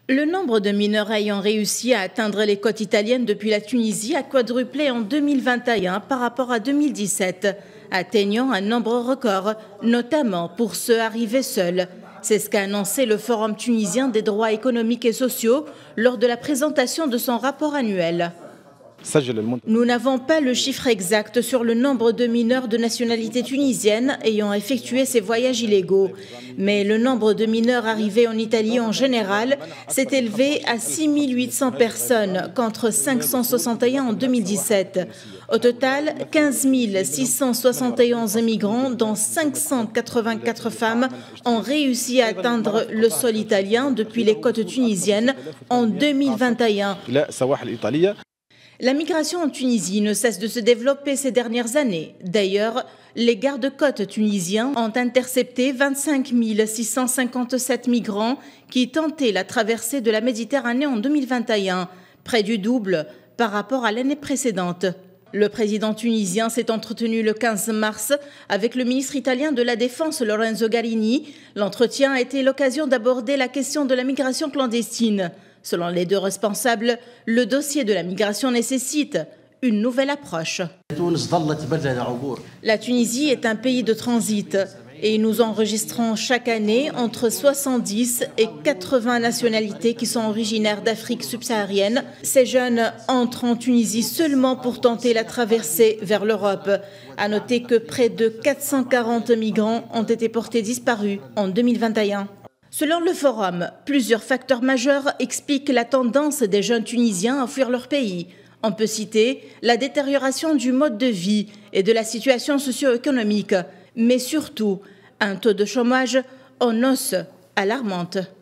Le nombre de mineurs ayant réussi à atteindre les côtes italiennes depuis la Tunisie a quadruplé en 2021 par rapport à 2017, atteignant un nombre record, notamment pour ceux arrivés seuls. C'est ce qu'a annoncé le Forum tunisien des droits économiques et sociaux lors de la présentation de son rapport annuel. Nous n'avons pas le chiffre exact sur le nombre de mineurs de nationalité tunisienne ayant effectué ces voyages illégaux. Mais le nombre de mineurs arrivés en Italie en général s'est élevé à 6 800 personnes contre 561 en 2017. Au total, 15 671 migrants, dont 584 femmes, ont réussi à atteindre le sol italien depuis les côtes tunisiennes en 2021. La migration en Tunisie ne cesse de se développer ces dernières années. D'ailleurs, les gardes-côtes tunisiens ont intercepté 25 657 migrants qui tentaient la traversée de la Méditerranée en 2021, près du double par rapport à l'année précédente. Le président tunisien s'est entretenu le 15 mars avec le ministre italien de la Défense, Lorenzo Guarini. L'entretien a été l'occasion d'aborder la question de la migration clandestine. Selon les deux responsables, le dossier de la migration nécessite une nouvelle approche. La Tunisie est un pays de transit et nous enregistrons chaque année entre 70 et 80 nationalités qui sont originaires d'Afrique subsaharienne. Ces jeunes entrent en Tunisie seulement pour tenter la traversée vers l'Europe. À noter que près de 440 migrants ont été portés disparus en 2021. Selon le Forum, plusieurs facteurs majeurs expliquent la tendance des jeunes Tunisiens à fuir leur pays. On peut citer la détérioration du mode de vie et de la situation socio-économique, mais surtout un taux de chômage en hausse alarmante.